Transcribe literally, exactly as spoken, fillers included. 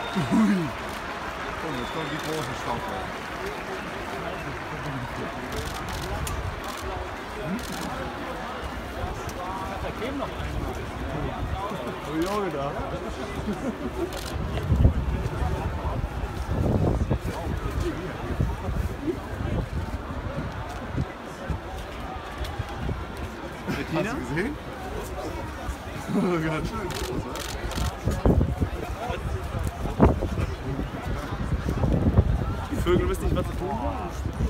Komm, jetzt kommen die großen Stoffe. Da käme noch einer. Hab ich auch gedacht. Hast du gesehen? Ganz schön. Die Vögel wissen nicht, was sie tun wollen.